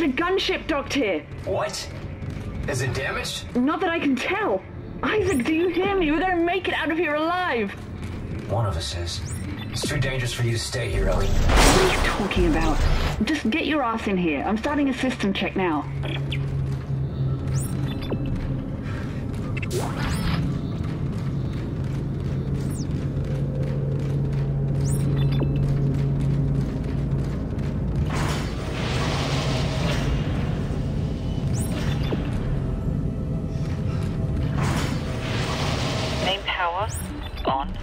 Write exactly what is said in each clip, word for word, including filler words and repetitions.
a gunship docked here. What? Is it damaged? Not that I can tell. Isaac, do you hear me? We're gonna make it out of here alive. One of us is. It's too dangerous for you to stay here, Ellie. What are you talking about? Just get your ass in here. I'm starting a system check now. Main power on.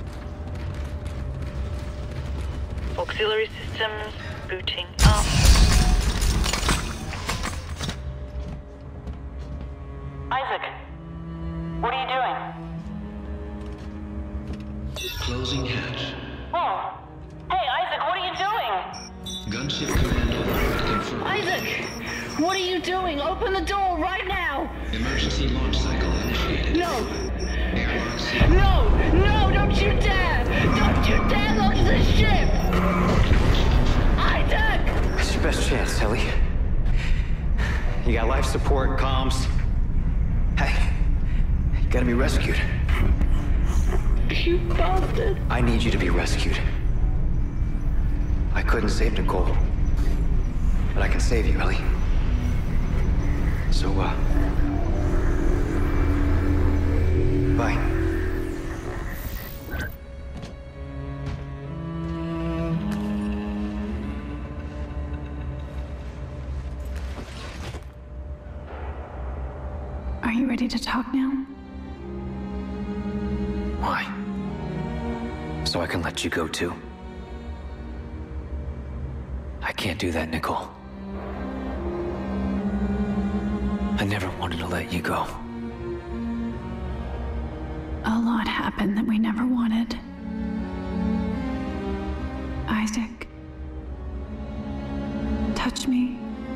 Auxiliary systems booting up. Isaac, what are you doing? Closing hatch. Oh, hey Isaac, what are you doing? Gunship command override confirmed. Isaac, what are you doing? Open the door right now. Emergency launch cycle initiated. No, Airlock C. no, no, don't you dare! Don't you dare launch the ship! Isaac! It's your best chance, Ellie. You got life support, comms. Hey, you gotta be rescued. You bastard. I need you to be rescued. I couldn't save Nicole, but I can save you, Ellie. So, uh... bye. Are you ready to talk now? Why? So I can let you go too? I can't do that, Nicole. I never wanted to let you go. A lot happened that we never wanted. Isaac. Touch me.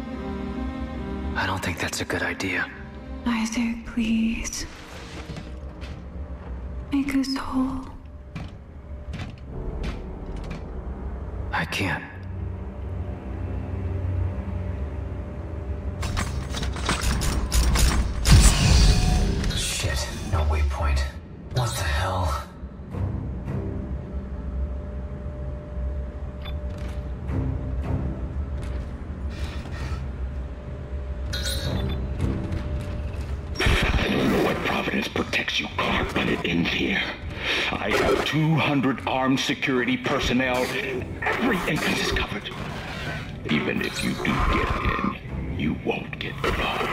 I don't think that's a good idea. Isaac, please. Make us whole. I can't. Shit, no waypoint. What the hell? What Providence protects you can't let it end here. I have two hundred armed security personnel. Every entrance is covered. Even if you do get in, you won't get far.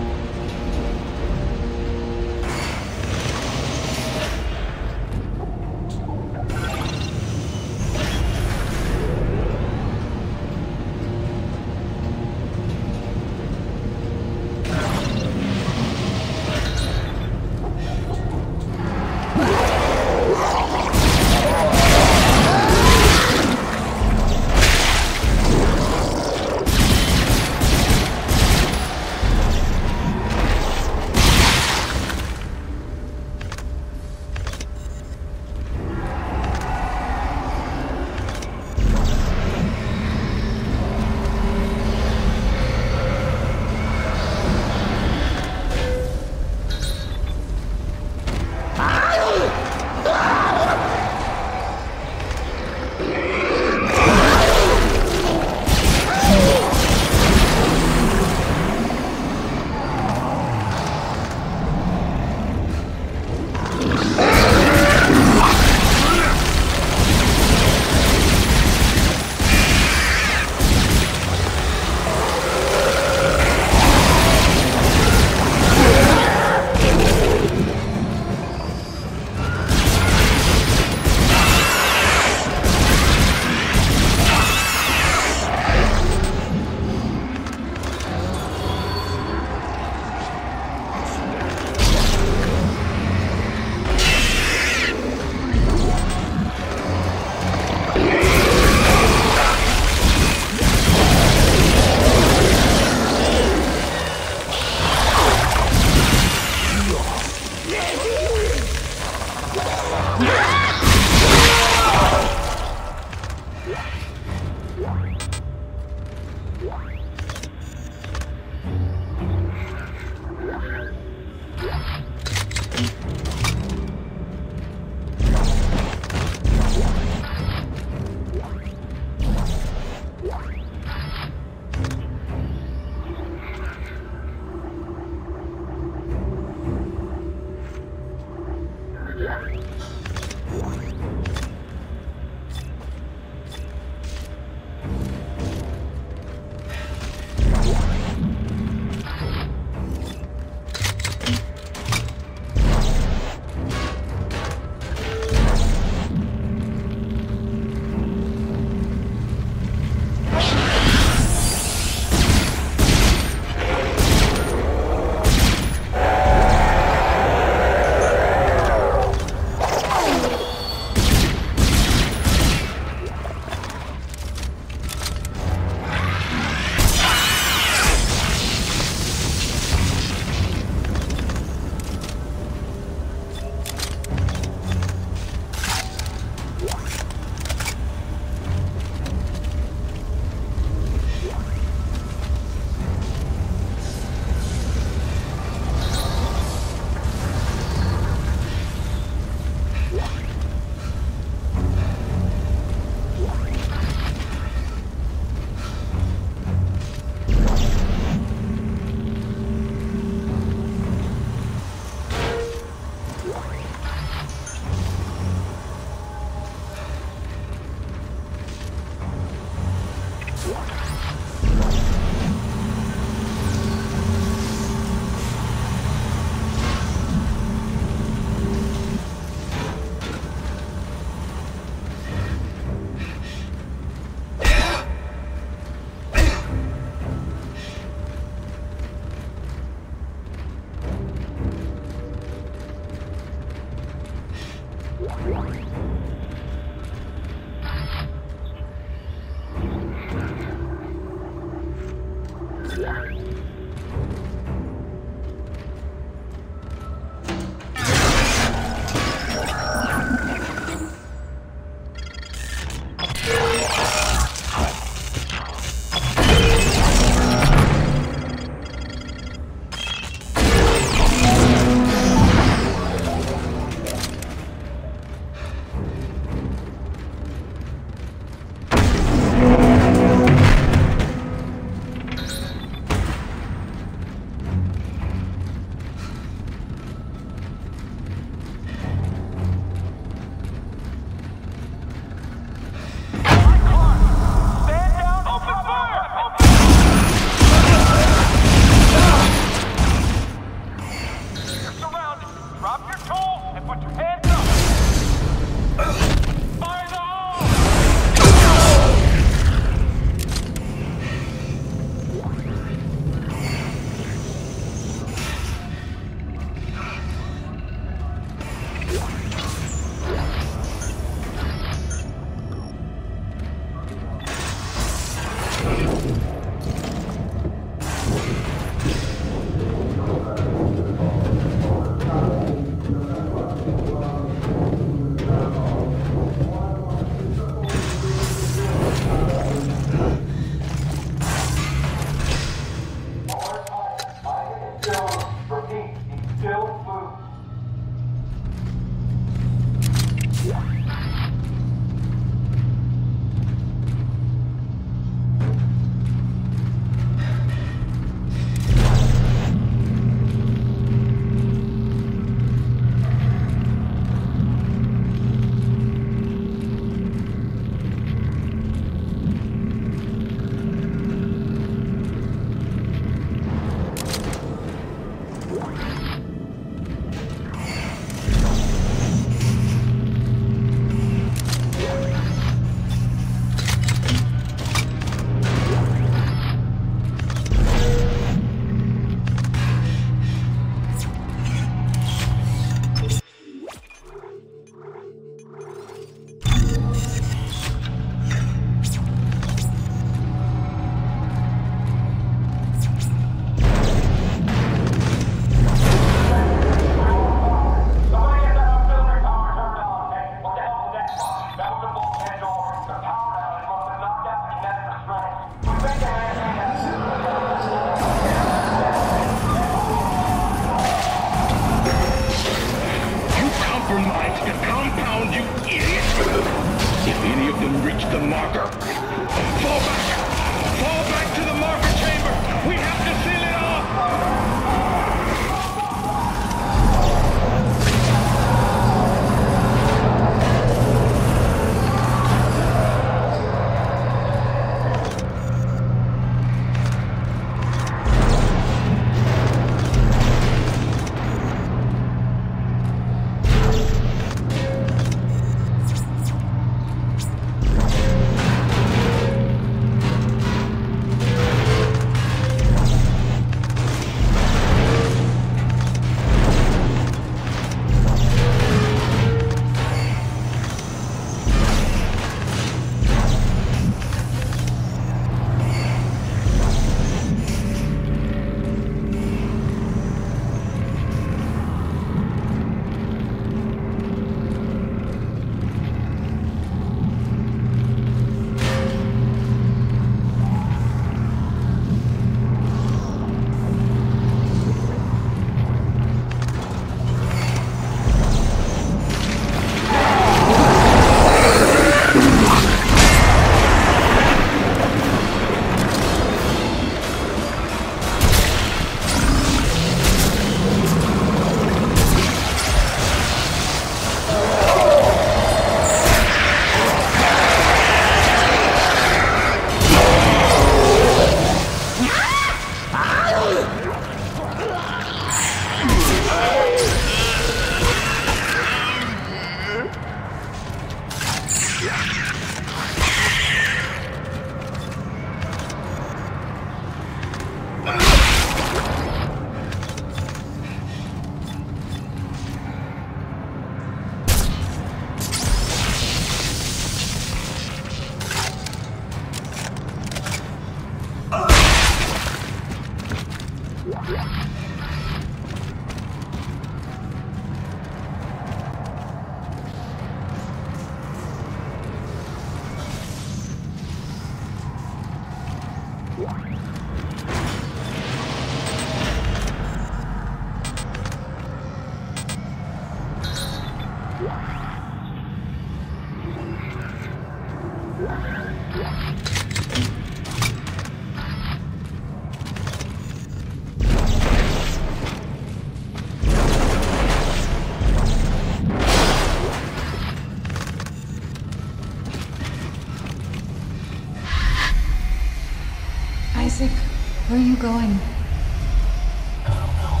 Isaac, where are you going? I don't know.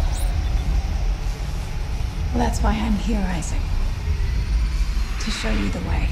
Well, that's why I'm here, Isaac. To show you the way.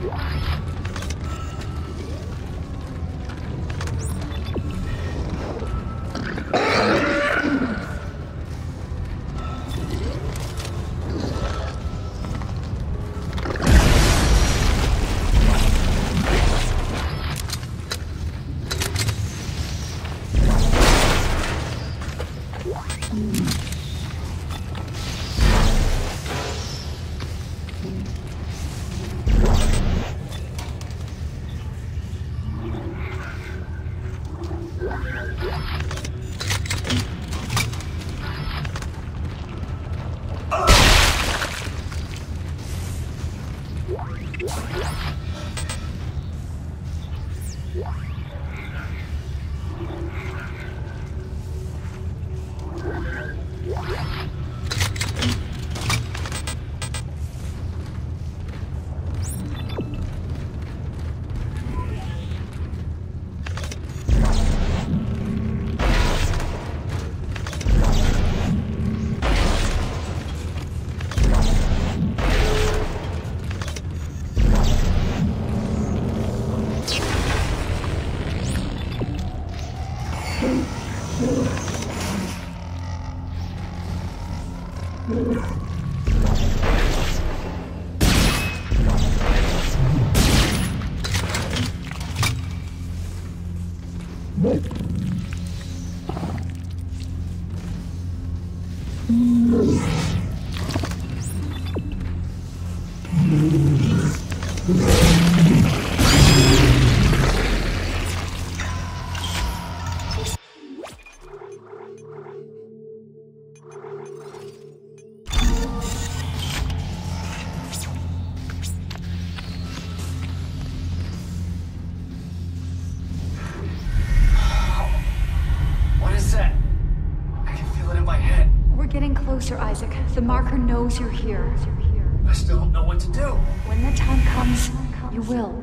Closer, Isaac. The marker knows you're here. I still don't know what to do. When the time comes, you will.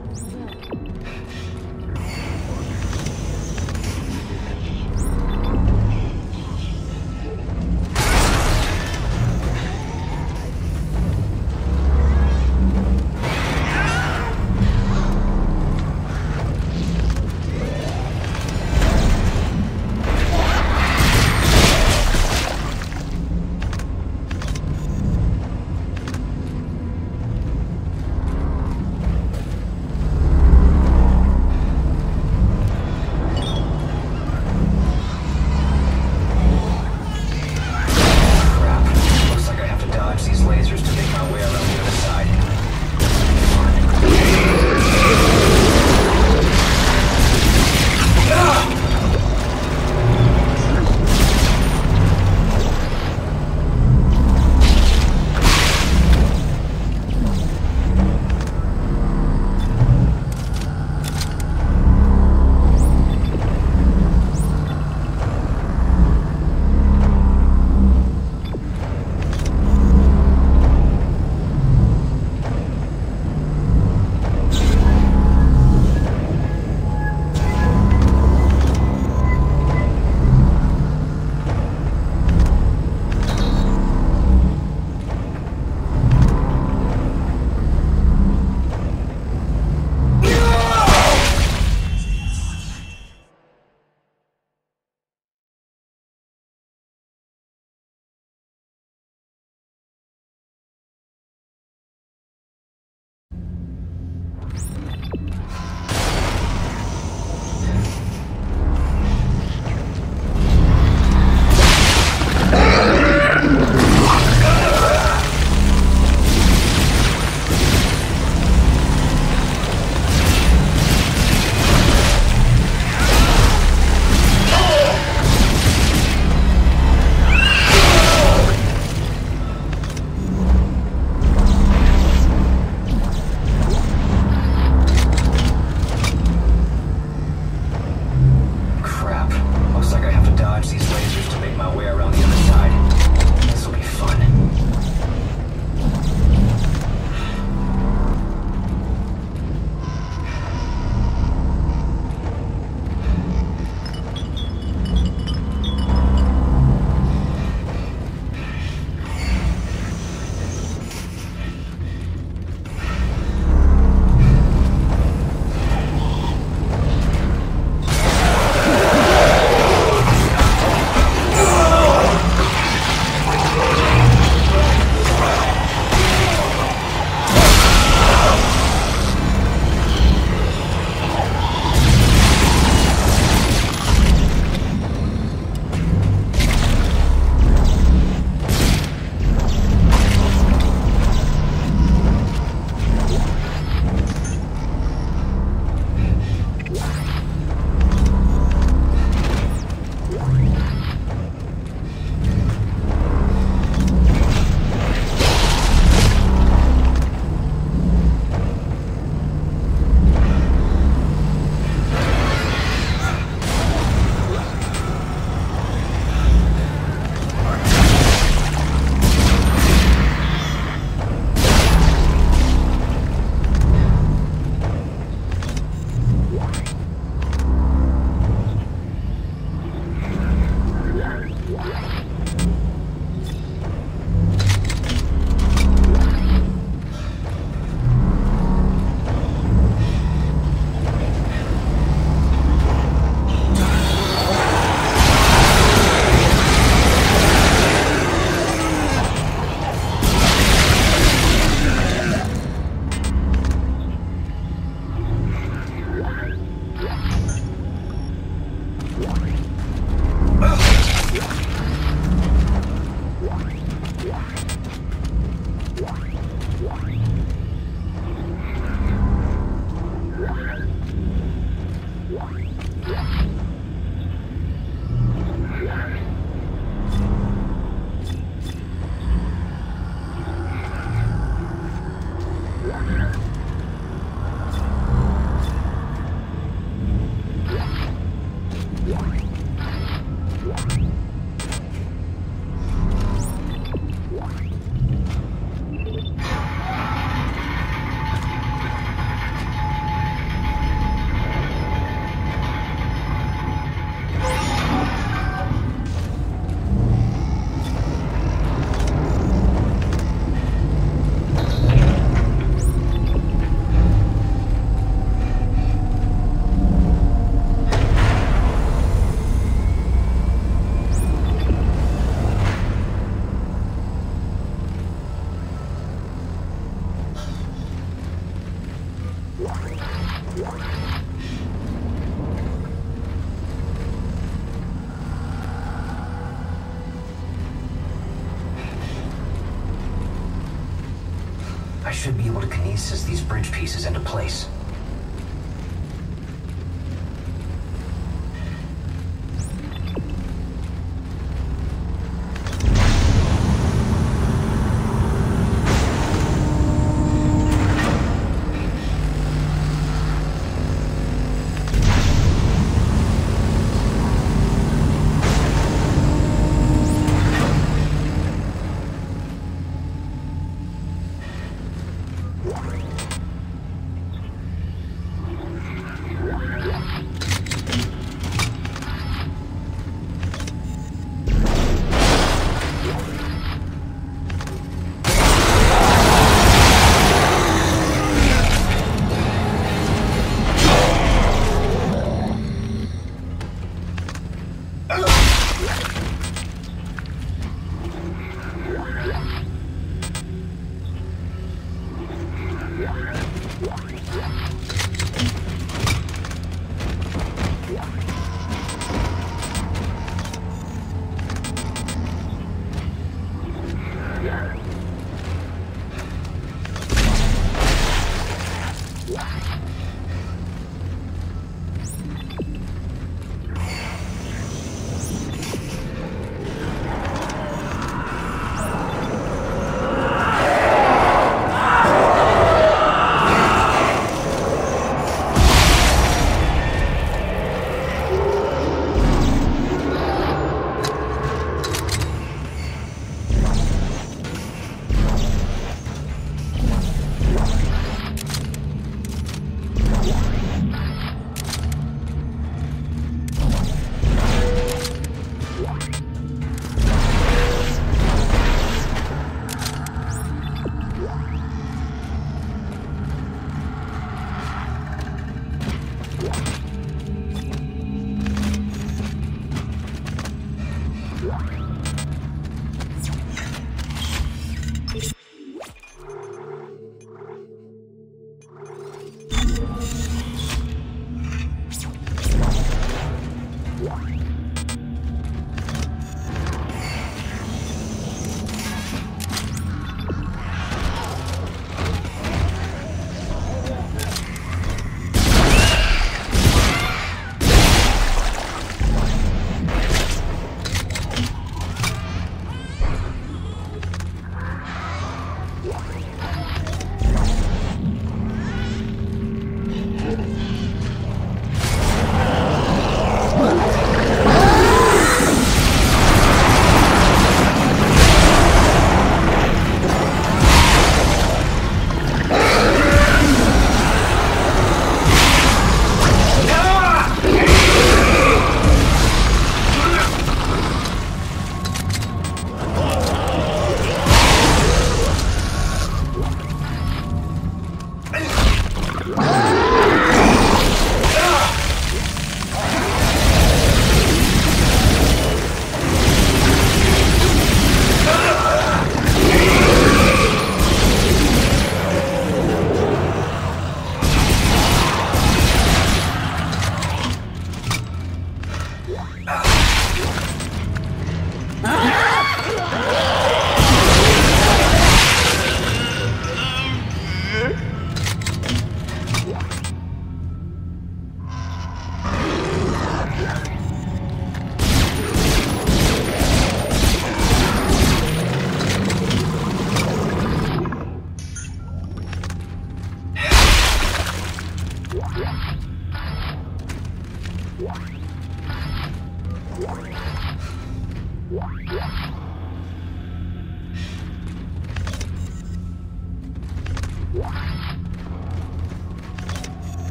I should be able to kinesis these bridge pieces into place.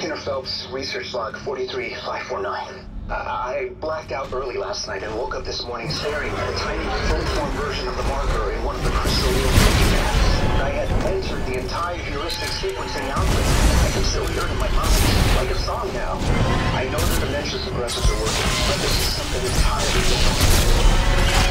Commissioner Phelps, research log forty-three five forty-nine. Uh, I blacked out early last night and woke up this morning staring at a tiny, full-form version of the marker in one of the crystal apps. I had entered the entire heuristic sequencing output. I can still hear it in my mind, like a song now. I know the dementia suppressors are working, but this is something entirely different.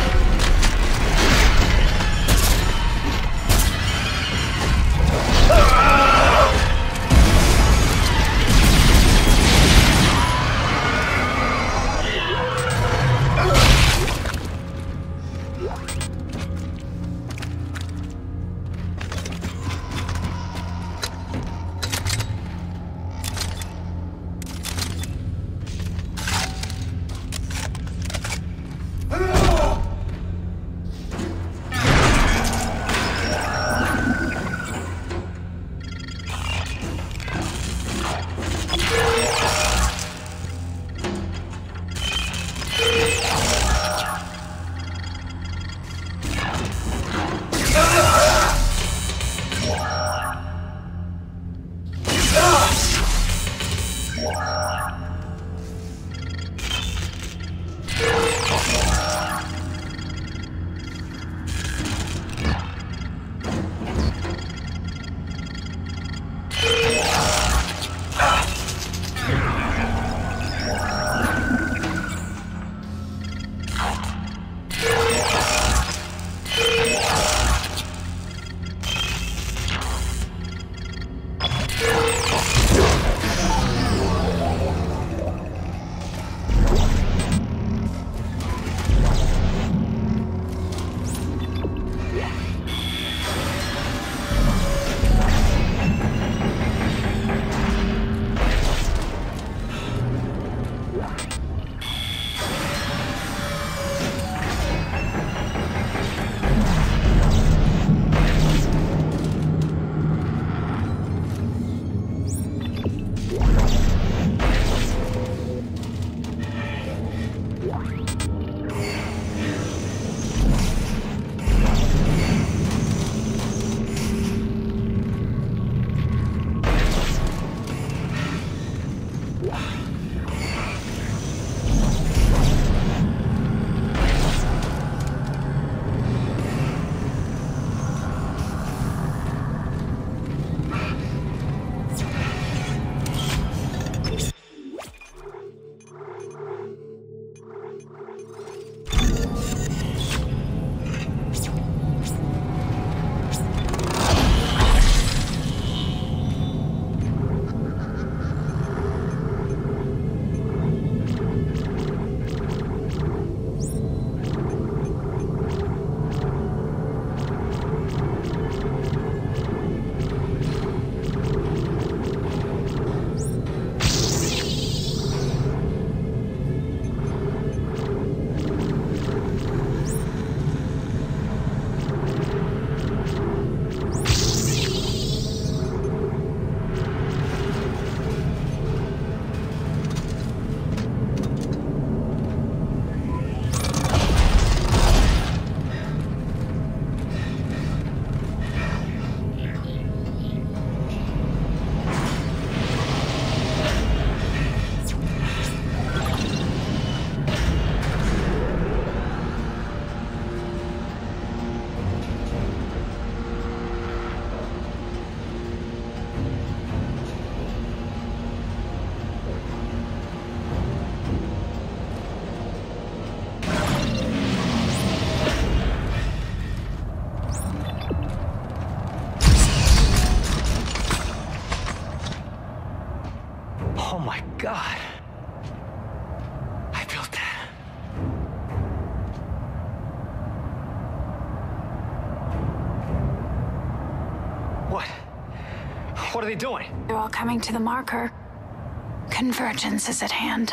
God. I built that. What? What are they doing? They're all coming to the marker. Convergence is at hand.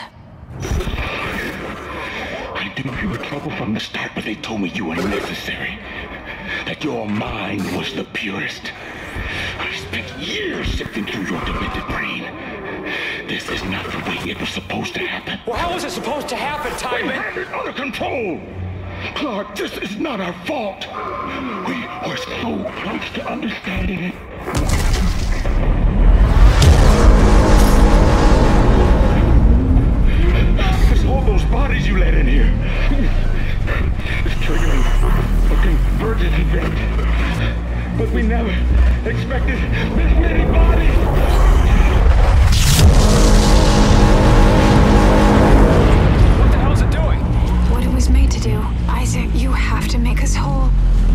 I knew you were trouble from the start, but they told me you were necessary. That your mind was the purest. I spent years sifting through your demented brain. This is not the way it was supposed to happen. Well, how was it supposed to happen, Timon? We had it under control. Clark, this is not our fault. We are so close to understanding it. expected this many bodies! What the hell is it doing? What it was made to do. Isaac, you have to make us whole.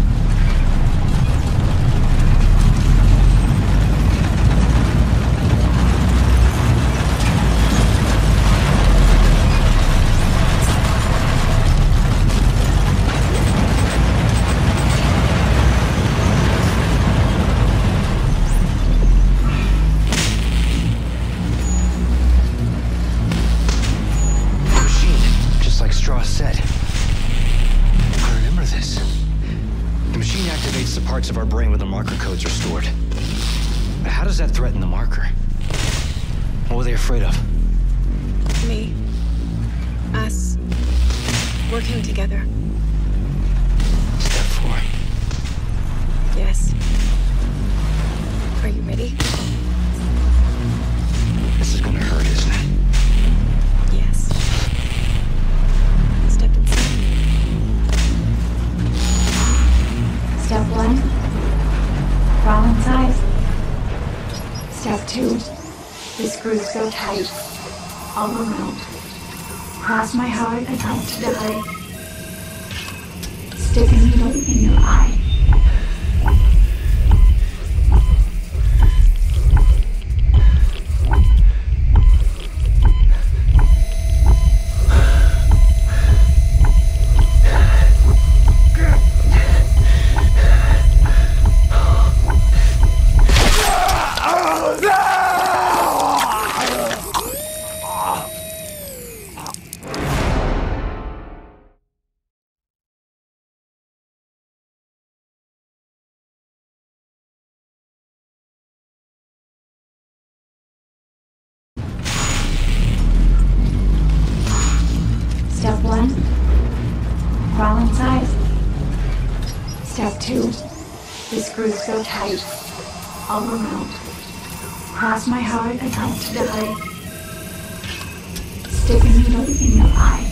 Said. I remember this. The machine activates the parts of our brain where the marker codes are stored. But how does that threaten the marker? What were they afraid of? Me. Us. Working together. Step four. Yes. Are you ready? This is gonna hurt, isn't it? Yes. Step inside. Step one, crawl inside. Step two, the screws go tight, all around. Cross my heart and hope to die. Stick a needle in your eye. Step one, crawl inside. Step two, the screws go tight, all around. Cross my heart and hope to die. Stick a needle in your eye.